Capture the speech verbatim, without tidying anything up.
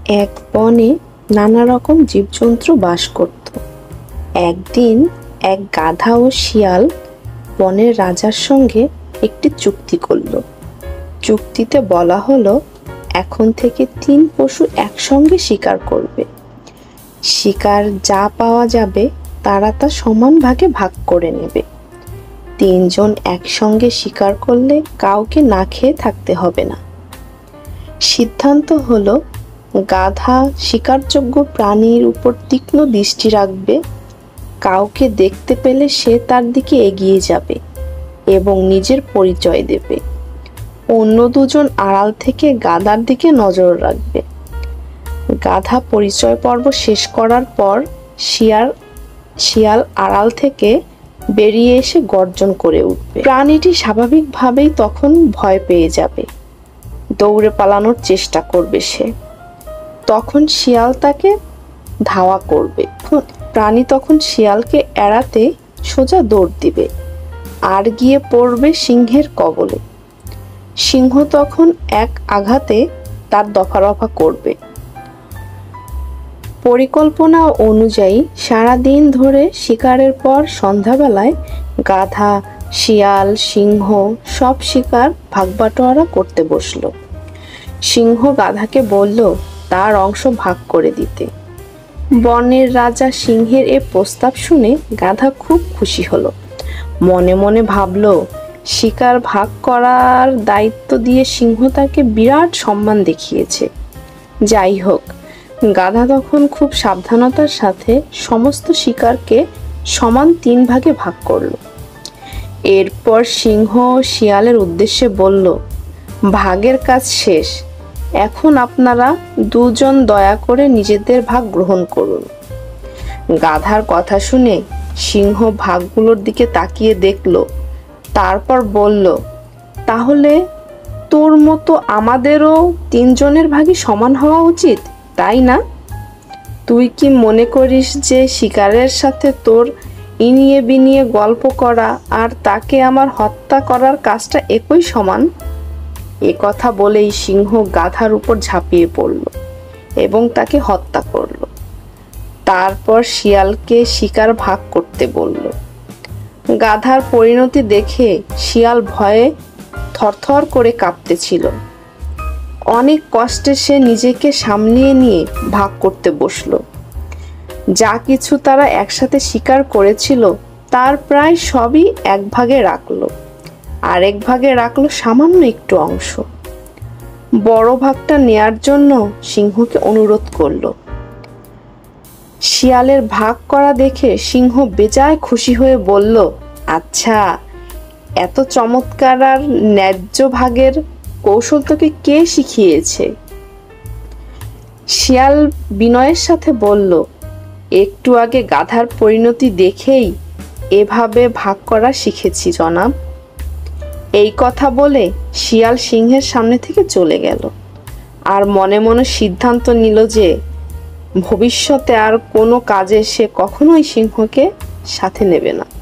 এক বনে নানা রকম জীবজন্তু বাস করত। একদিন এক গাধা ও শিয়াল বনের রাজার সঙ্গে একটি চুক্তি করল। চুক্তিতে বলা হলো, এখন থেকে তিন পশু একসঙ্গে শিকার করবে। শিকার যা পাওয়া যাবে তারা তা সমান ভাগে ভাগ করে নেবে। তিনজন একসঙ্গে শিকার করলে কাউকে না খেয়ে থাকতে হবে না। সিদ্ধান্ত হলো, গাধা শিকারযোগ্য প্রাণীর উপর তীক্ষ্ণ দৃষ্টি রাখবে। কাউকে দেখতে পেলে সে তার দিকে এগিয়ে যাবে এবং নিজের পরিচয় দেবে। অন্য দুজন আড়াল থেকে গাধার দিকে নজর রাখবে। গাধা পরিচয় পর্ব শেষ করার পর শিয়াল শিয়াল আড়াল থেকে বেরিয়ে এসে গর্জন করে উঠবে। প্রাণীটি স্বাভাবিকভাবেই তখন ভয় পেয়ে যাবে, দৌড়ে পালানোর চেষ্টা করবে সে। তখন শিয়াল তাকে ধাওয়া করবে। প্রাণী তখন শিয়ালকে এড়াতে সোজা দৌড় দিবে আর গিয়ে পড়বে সিংহের কবলে। সিংহ তখন এক আঘাতে তার দফা রফা করবে। পরিকল্পনা অনুযায়ী সারাদিন ধরে শিকারের পর সন্ধ্যাবেলায় গাধা, শিয়াল, সিংহ সব শিকার ভাগবাটোয়ারা করতে বসল। সিংহ গাধাকে বলল তার অংশ ভাগ করে দিতে। বনের রাজা সিংহের এ প্রস্তাব শুনে গাধা খুব খুশি হলো। মনে মনে ভাবল, শিকার ভাগ করার দায়িত্ব দিয়ে সিংহ তাকে বিরাট সম্মান দেখিয়েছে। যাই হোক, গাধা তখন খুব সাবধানতার সাথে সমস্ত শিকারকে সমান তিন ভাগে ভাগ করল। এরপর সিংহ শিয়ালের উদ্দেশ্যে বলল, ভাগের কাজ শেষ, এখন আপনারা দুজন দয়া করে নিজেদের ভাগ গ্রহণ করুন। গাধার কথা শুনে সিংহ ভাগগুলোর দিকে তাকিয়ে দেখল, তারপর বলল, তাহলে তোর মতো আমাদেরও তিনজনের ভাগই সমান হওয়া উচিত, তাই না? তুই কি মনে করিস যে শিকারের সাথে তোর ইনিয়ে বিনিয়ে গল্প করা আর তাকে আমার হত্যা করার কাজটা একই সমান? এ কথা বলেই সিংহ গাধার উপর ঝাঁপিয়ে পড়ল এবং তাকে হত্যা করল। তারপর শিয়ালকে শিকার ভাগ করতে বলল। গাধার পরিণতি দেখে শিয়াল ভয়ে থরথর করে কাঁপতেছিল। অনেক কষ্টে সে নিজেকে সামলিয়ে নিয়ে ভাগ করতে বসল। যা কিছু তারা একসাথে শিকার করেছিল তার প্রায় সবই এক ভাগে রাখলো, আর এক ভাগে রাখলো সামান্য একটু অংশ। বড় ভাগটা নেয়ার জন্য সিংহকে অনুরোধ করলো। শিয়ালের ভাগ করা দেখে সিংহ বেজায় খুশি হয়ে বলল, আচ্ছা, এত চমৎকার আর ন্যায্য ভাগের কৌশল তোকে কে শিখিয়েছে? শিয়াল বিনয়ের সাথে বলল, একটু আগে গাধার পরিণতি দেখেই এভাবে ভাগ করা শিখেছি জনাব। এই কথা বলে শিয়াল সিংহের সামনে থেকে চলে গেল আর মনে মনে সিদ্ধান্ত নিল যে ভবিষ্যতে আর কোনো কাজে সে কখনোই সিংহকে সাথে নেবে না।